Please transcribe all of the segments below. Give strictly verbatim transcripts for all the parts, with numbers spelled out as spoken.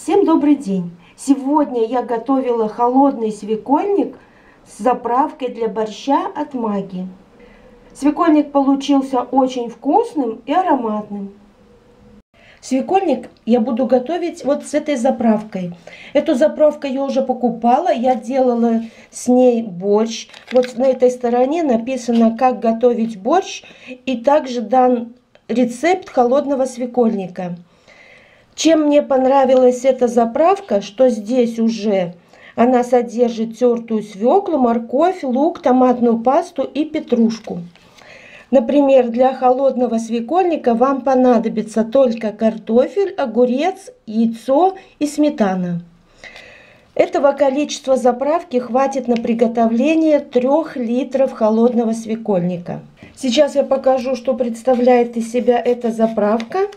Всем добрый день! Сегодня я готовила холодный свекольник с заправкой для борща от Маги. Свекольник получился очень вкусным и ароматным. Свекольник я буду готовить вот с этой заправкой. Эту заправку я уже покупала, я делала с ней борщ. Вот на этой стороне написано, как готовить борщ, и также дан рецепт холодного свекольника. Чем мне понравилась эта заправка, что здесь уже она содержит тертую свеклу, морковь, лук, томатную пасту и петрушку. Например, для холодного свекольника вам понадобится только картофель, огурец, яйцо и сметана. Этого количества заправки хватит на приготовление трёх литров холодного свекольника. Сейчас я покажу, что представляет из себя эта заправка.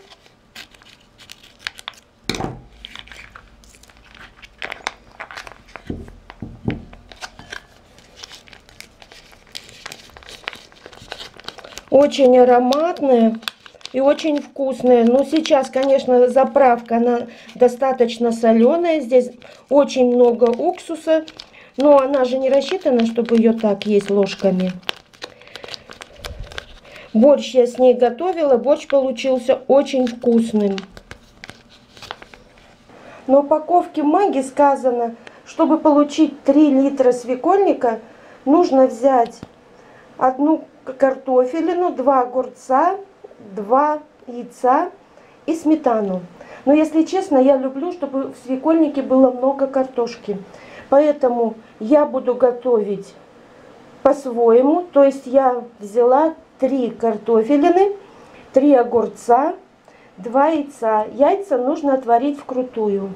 Очень ароматная и очень вкусная. Но сейчас, конечно, заправка, она достаточно соленая. Здесь очень много уксуса. Но она же не рассчитана, чтобы ее так есть ложками. Борщ я с ней готовила. Борщ получился очень вкусным. На упаковке Маги сказано, чтобы получить три литра свекольника, нужно взять одну картофелину, два огурца, два яйца и сметану. Но если честно, я люблю, чтобы в свекольнике было много картошки. Поэтому я буду готовить по-своему. То есть я взяла три картофелины, три огурца, два яйца. Яйца нужно отварить вкрутую.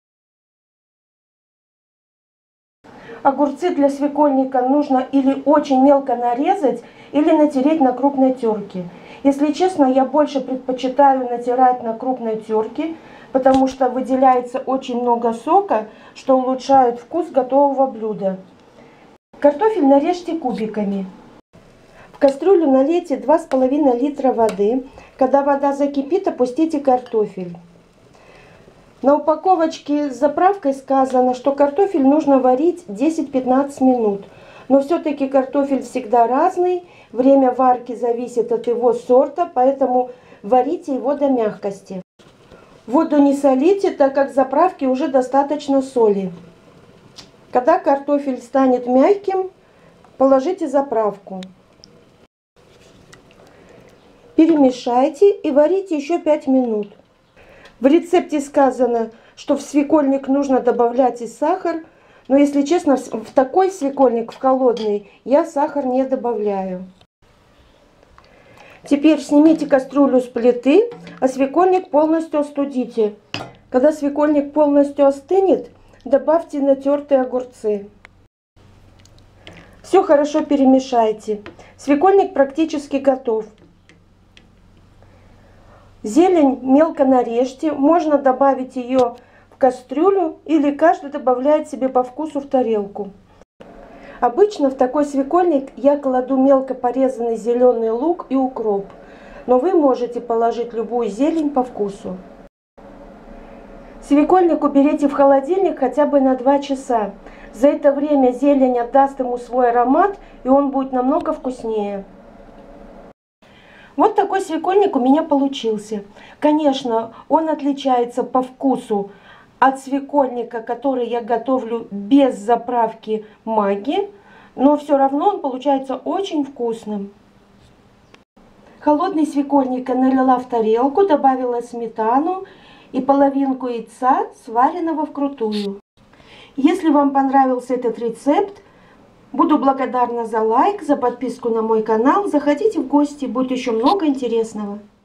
Огурцы для свекольника нужно или очень мелко нарезать, или натереть на крупной терке. Если честно, я больше предпочитаю натирать на крупной терке, потому что выделяется очень много сока, что улучшает вкус готового блюда. Картофель нарежьте кубиками. В кастрюлю налейте два с половиной литра воды. Когда вода закипит, опустите картофель. На упаковочке с заправкой сказано, что картофель нужно варить десять-пятнадцать минут. Но все-таки картофель всегда разный. Время варки зависит от его сорта, поэтому варите его до мягкости. Воду не солите, так как в заправке уже достаточно соли. Когда картофель станет мягким, положите заправку. Перемешайте и варите еще пять минут. В рецепте сказано, что в свекольник нужно добавлять и сахар, но если честно, в такой свекольник, в холодный, я сахар не добавляю. Теперь снимите кастрюлю с плиты, а свекольник полностью остудите. Когда свекольник полностью остынет, добавьте натертые огурцы. Все хорошо перемешайте. Свекольник практически готов. Зелень мелко нарежьте, можно добавить ее в кастрюлю или каждый добавляет себе по вкусу в тарелку. Обычно в такой свекольник я кладу мелко порезанный зеленый лук и укроп, но вы можете положить любую зелень по вкусу. Свекольник уберите в холодильник хотя бы на два часа. За это время зелень отдаст ему свой аромат, и он будет намного вкуснее. Вот такой свекольник у меня получился. Конечно, он отличается по вкусу от свекольника, который я готовлю без заправки Маги, но все равно он получается очень вкусным. Холодный свекольник я налила в тарелку, добавила сметану и половинку яйца, сваренного вкрутую. Если вам понравился этот рецепт, буду благодарна за лайк, за подписку на мой канал. Заходите в гости, будет еще много интересного.